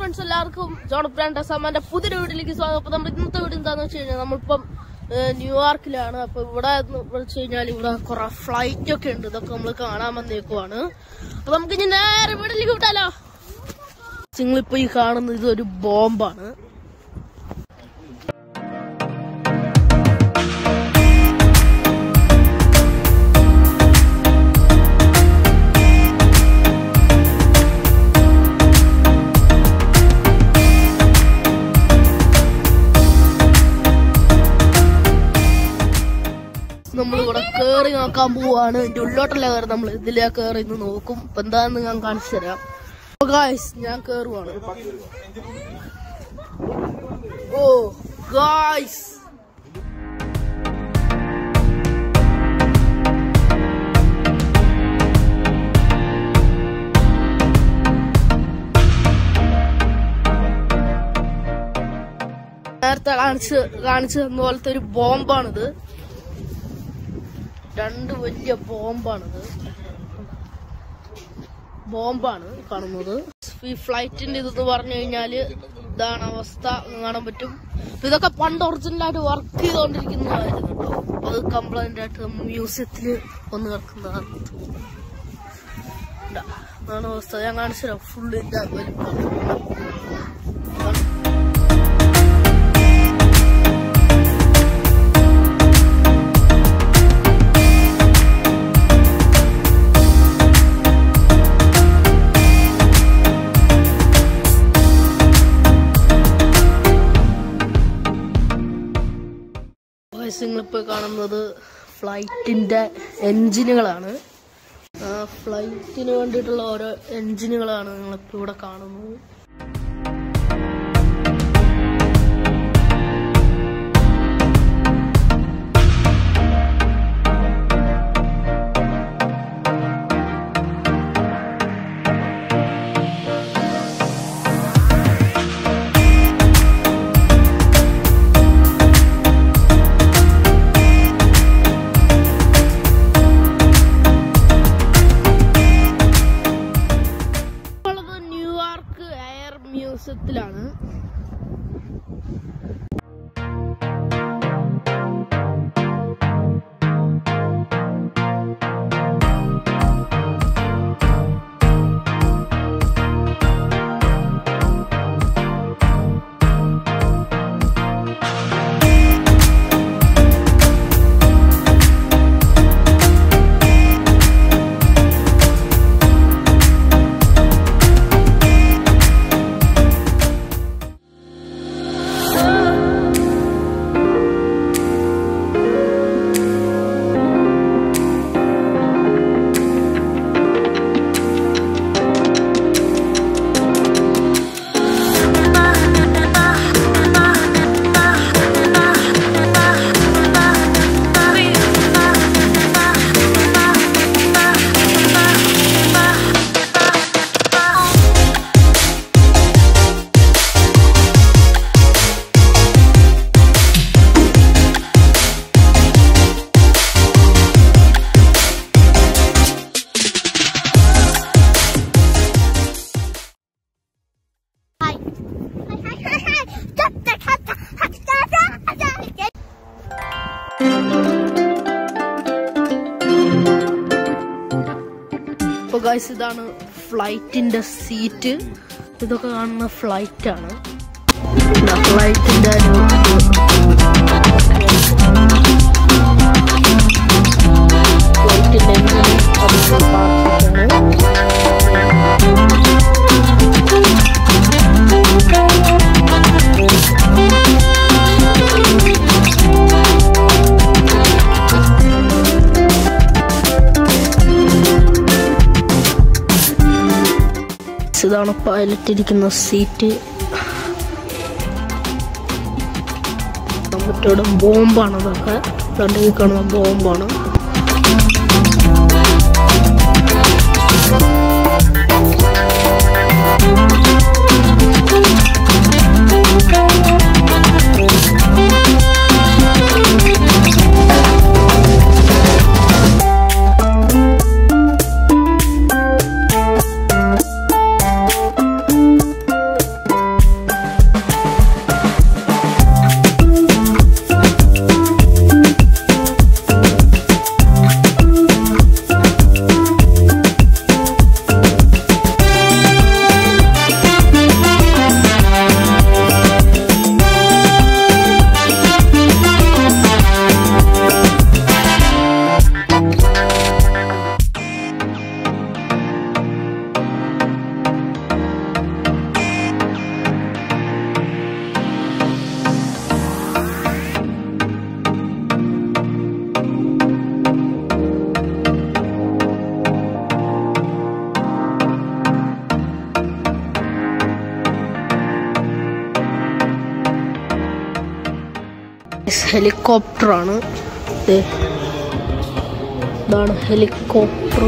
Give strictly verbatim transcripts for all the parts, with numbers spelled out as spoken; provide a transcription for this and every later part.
friends, Johnappan Tessamma പുതിയൊരു വീഡിയോയിലേക്ക് സ്വാഗതം. അപ്പോൾ നമ്മൾ ഇന്നത്തെ വീഡിയോ എന്താണെന്ന് വെച്ച് കഴിഞ്ഞാൽ നമ്മളിപ്പം ന്യൂയോർക്കിലാണ്. അപ്പോൾ ഇവിടെ വെച്ച് കഴിഞ്ഞാൽ ഇവിടെ കുറെ ഫ്ലൈറ്റ് ഒക്കെ ഉണ്ട്. ഇതൊക്കെ നമ്മൾ കാണാൻ വന്നേക്കുവാണ്. അപ്പൊ നമുക്ക് ഇനി നേരെ വീട്ടിലേക്ക് വിട്ടാലോ. നിങ്ങളിപ്പോ ഈ കാണുന്നത് ഇതൊരു ബോംബാണ്. നമ്മളിവിടെ കേറി നോക്കാൻ പോവാണ്. ഇതിന്റെ ഉള്ളോട്ടല്ല കയറി, നമ്മൾ ഇതിലേ കയറി ഇന്ന് നോക്കും. ഇപ്പൊ എന്താന്ന് ഞാൻ കാണിച്ചു തരാം. ഗായ്സ്, ഞാൻ കേറുവാണ്. ഓ ഗായ്സ്, നേരത്തെ കാണിച്ച് കാണിച്ചു തന്ന പോലത്തെ ഒരു ബോംബാണിത്. രണ്ട് വലിയ ബോംബാണിത്. ബോംബാണ് കാണുന്നത്. ഈ ഫ്ലൈറ്റിന്റെ ഇതെന്ന് പറഞ്ഞു കഴിഞ്ഞാല് ഇതാണ് അവസ്ഥ. കാണാൻ പറ്റും. ഇതൊക്കെ പണ്ട് ഒറിജിനലായിട്ട് വർക്ക് ചെയ്തോണ്ടിരിക്കുന്നതായിരുന്നു കേട്ടോ. അത് കംപ്ലൈന്റ് ആയിട്ട് മ്യൂസിയത്തില് വന്ന് കിടക്കുന്നതാണ്. അതാണ് അവസ്ഥ. ഞാൻ കാണിച്ചു തരാം ഫുള്ള് ഇതിന്റെ വലിപ്പം. നിങ്ങളിപ്പോ കാണുന്നത് ഫ്ലൈറ്റിന്റെ എൻജിനുകളാണ്. ഫ്ലൈറ്റിന് വേണ്ടിയിട്ടുള്ള ഓരോ എൻജിനുകളാണ് നിങ്ങളിപ്പോ ഇവിടെ കാണുന്നത്. മ്യൂസിയത്തിലാണ്. ഗൈസ്, ഇതാണ് ഫ്ലൈറ്റിന്റെ സീറ്റ്. ഇതൊക്കെ കാണുന്ന ഫ്ലൈറ്റ് ആണ്. ഫ്ലൈറ്റിന്റെ ഫ്ലൈറ്റിന്റെ ഇതാണ് പൈലറ്റ് ഇരിക്കുന്ന സീറ്റ്. മറ്റോടെ ബോംബാണ്. അതൊക്കെ ഫ്രണ്ടിൽ കാണുന്ന ബോംബാണ്. ഹെലികോപ്റ്ററാണ്. ഇതാണ് ഹെലികോപ്റ്റർ.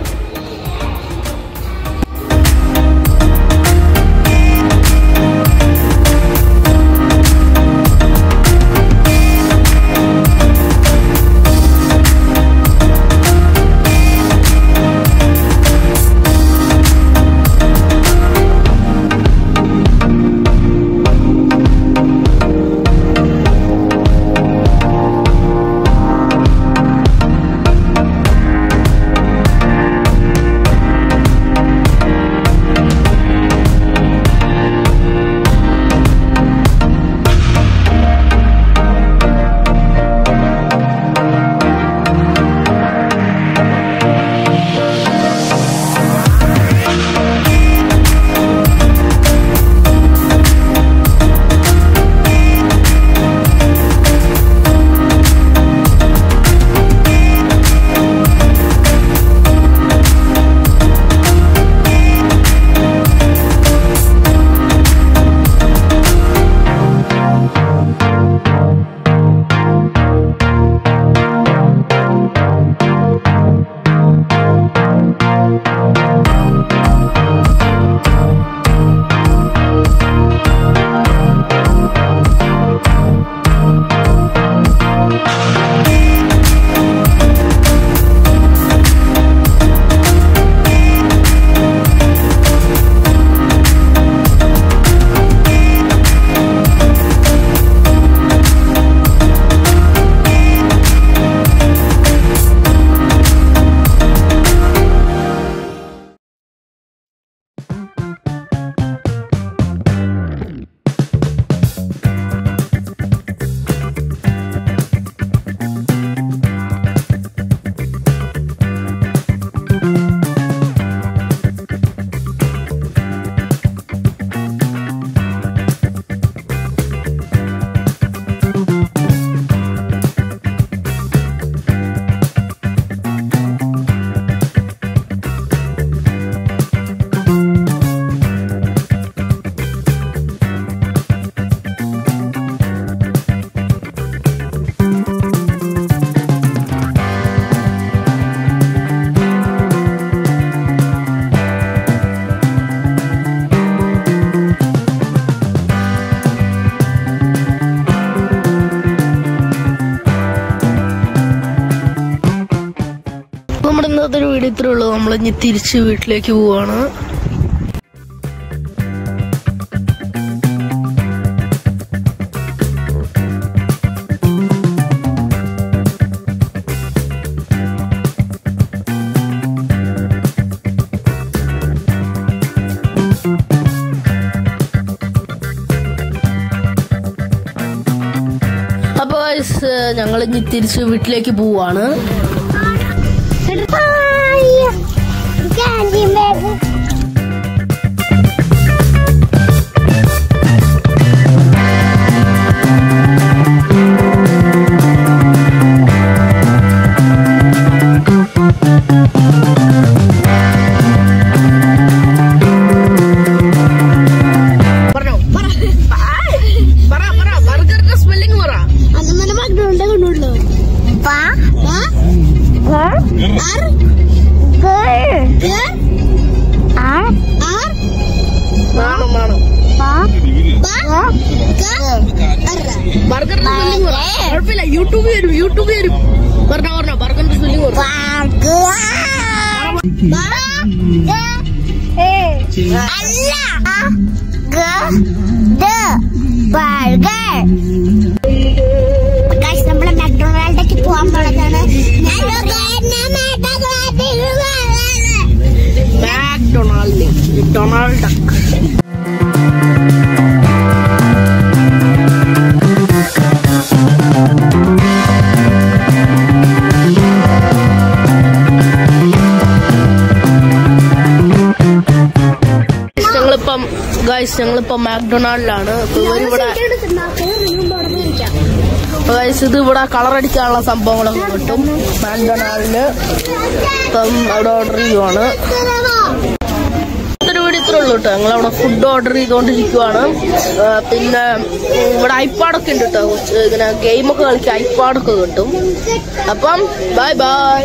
ഇന്നത്തെ വീഡിയോ ഇത്രേ ഉള്ളൂ. നമ്മളിനി തിരിച്ച് വീട്ടിലേക്ക് പോവാണ്. അപ്പൊ ഞങ്ങളിനി തിരിച്ച് വീട്ടിലേക്ക് പോവാണ്. യൂട്യൂബ് വരും യൂട്യൂബ് വരും പറഞ്ഞോ പറഞ്ഞോ ബർഗറിന്റെ സ്പെല്ലിംഗ് നമ്മള് മെക്ഡൊണാൾഡേക്ക് പോകാൻ പോണതാണ്. McDonald Donald Duck. ഞങ്ങളിപ്പം ഗൈസ് ഞങ്ങളിപ്പം മാക്ഡൊണാൾഡിലാണ്. ഇവിടെ ഗൈസ് ഇത് ഇവിടെ കളറടിക്കാനുള്ള സംഭവങ്ങളൊക്കെ കിട്ടും മാക്ഡൊണാൾഡില്. ഇപ്പം അവിടെ ഓർഡർ ചെയ്യുവാണ്. ഇത്ര വീഡിയോ ഇത്രേ ഉള്ളൂ. എത്തിയിട്ടുള്ളൂ കേട്ടോ. ഞങ്ങളവിടെ ഫുഡ് ഓർഡർ ചെയ്തുകൊണ്ടിരിക്കുവാണ്. പിന്നെ ഇവിടെ ഐപാഡൊക്കെ ഉണ്ട് കേട്ടോ. ഇങ്ങനെ ഗെയിമൊക്കെ കളിക്കാൻ ഐപാഡൊക്കെ കിട്ടും. അപ്പം ബൈ ബൈ.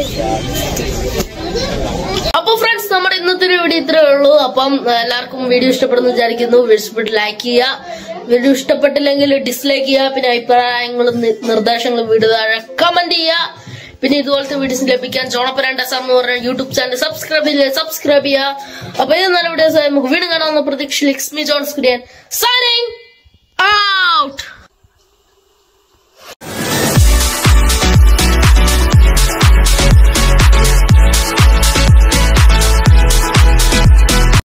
അപ്പൊ ഫ്രണ്ട്സ്, നമ്മുടെ ഇന്നത്തെ വീഡിയോ ഇത്രേ ഉള്ളൂ. അപ്പം എല്ലാവർക്കും വീഡിയോ ഇഷ്ടപ്പെടുന്നു വിചാരിക്കുന്നു. ഇഷ്ടപ്പെട്ട് ലൈക്ക് ചെയ്യുക. വീഡിയോ ഇഷ്ടപ്പെട്ടില്ലെങ്കിൽ ഡിസ്ലൈക്ക് ചെയ്യുക. പിന്നെ അഭിപ്രായങ്ങളും നിർദ്ദേശങ്ങളും വീഡിയോ താഴെ കമന്റ് ചെയ്യുക. പിന്നെ ഇതുപോലത്തെ വീഡിയോസ് ലഭിക്കാൻ ജോണപ്പൻ ടെസ്സാമ്മ എന്ന് പറഞ്ഞ യൂട്യൂബ് ചാനൽ സബ്സ്ക്രൈബ് ചെയ്ത് സബ്സ്ക്രൈബ് ചെയ്യുക. അപ്പൊ ഇത് നല്ല വീഡിയോസ് നമുക്ക് വീണ്ടും കാണാവുന്ന പ്രതീക്ഷ. ലക്ഷ്മി ജോൺ സ്ക്രിയൻ സൈനിങ് ഔട്ട്.